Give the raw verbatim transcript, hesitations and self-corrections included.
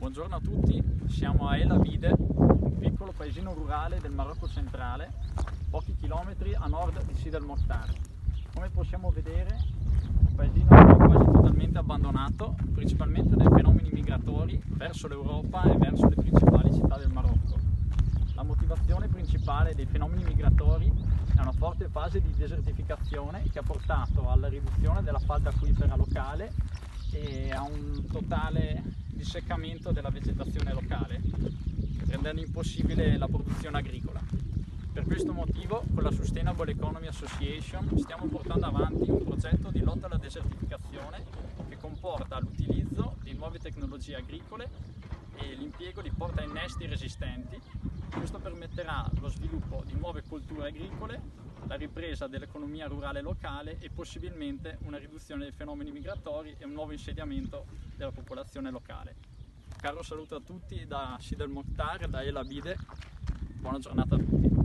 Buongiorno a tutti, siamo a El Abide, un piccolo paesino rurale del Marocco centrale, pochi chilometri a nord di Sidi El Mokhtar. Come possiamo vedere, il paesino è quasi totalmente abbandonato, principalmente dai fenomeni migratori verso l'Europa e verso le principali città del Marocco. La motivazione principale dei fenomeni migratori è una forte fase di desertificazione che ha portato alla riduzione della falda acquifera locale e a un totale disseccamento della vegetazione locale, rendendo impossibile la produzione agricola. Per questo motivo, con la Sustainable Economy Association stiamo portando avanti un progetto di lotta alla desertificazione che comporta l'utilizzo di nuove tecnologie agricole e l'impiego di portainnesti resistenti. Questo permetterà lo sviluppo di nuove colture agricole, la ripresa dell'economia rurale locale e possibilmente una riduzione dei fenomeni migratori e un nuovo insediamento della popolazione locale. Caro saluto a tutti da Sidi El Mokhtar, da El Abide, buona giornata a tutti.